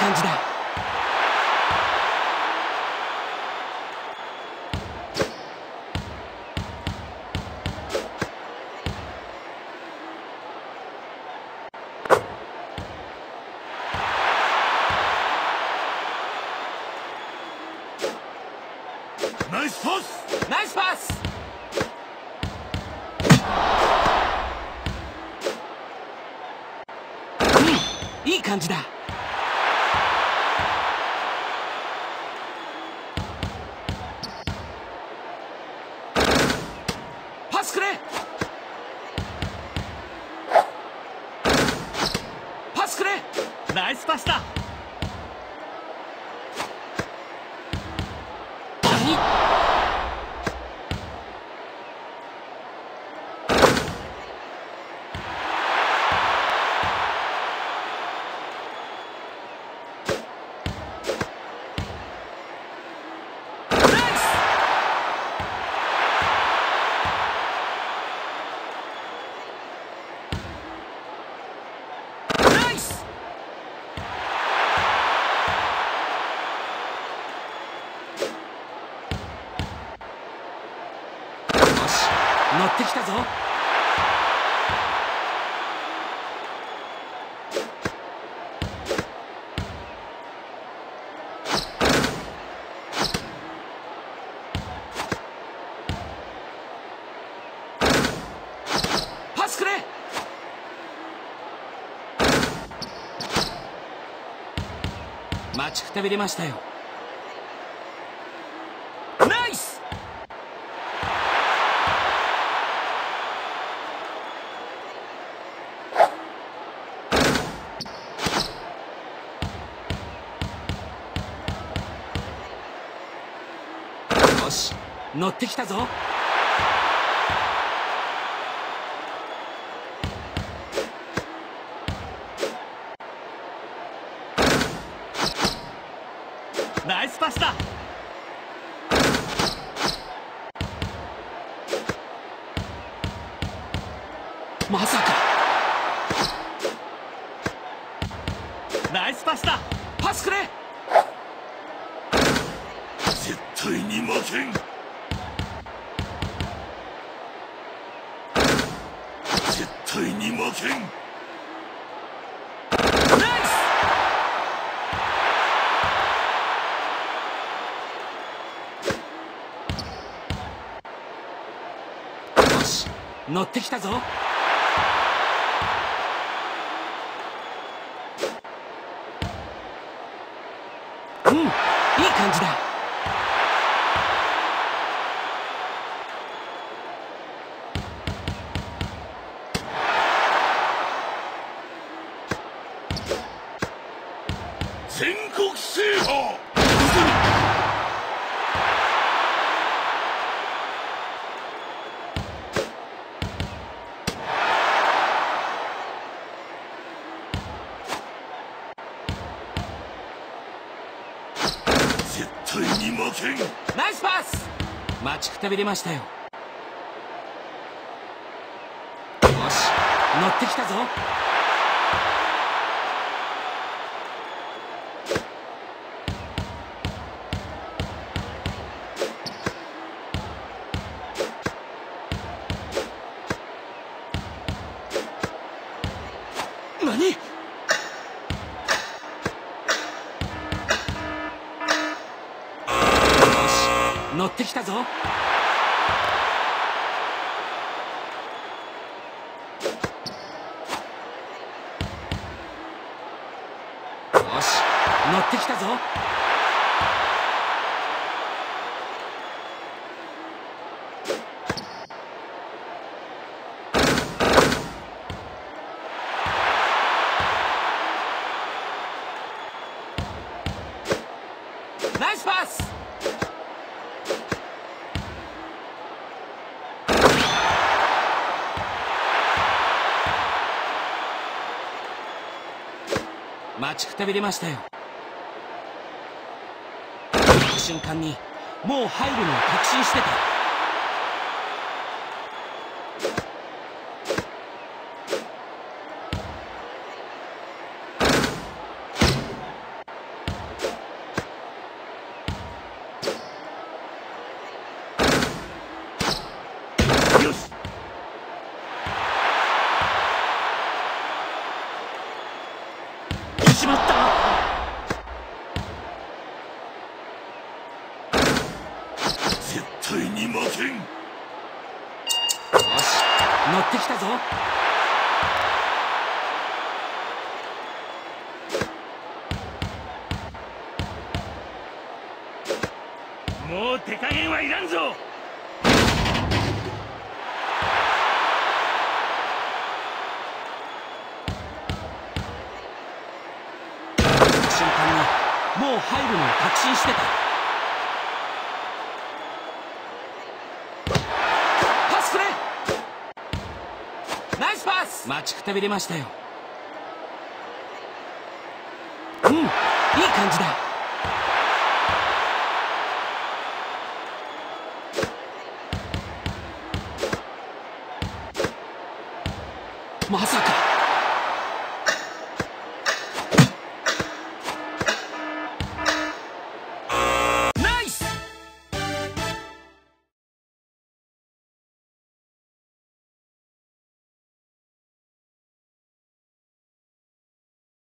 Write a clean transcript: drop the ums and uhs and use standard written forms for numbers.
感じだ。 ナイスパス。 ナイスパス。うん、いい感じだ。パスくれ。パスくれ。 ナイスパスだ。 何？乗ってきたぞ。パスくれ。待ちくたびれましたよ。ナイス。よし、乗ってきたぞ。 ナイスパスだ。 まさか。 ナイスパスだ。 パスくれ。 絶対に負けん。絶対に負けん。 ナイス。よし、乗ってきたぞ。うん、いい感じだ。 全国制覇。絶対に負けん。 ナイスパス。待ちくたびれましたよ。よし、乗ってきたぞ。何？乗ってきたぞ。よし、乗ってきたぞ。ナイスパス。待ちくたびれましたよ。この瞬間にもう入るのを確信してた。 しまった。 絶対に負けん。 よし、乗ってきたぞ。 もう手加減はいらんぞ。 瞬間にもう入るのを確信してた。パスくれ。ナイスパス。待ちくたびれましたよ。うん、いい感じだ。まさか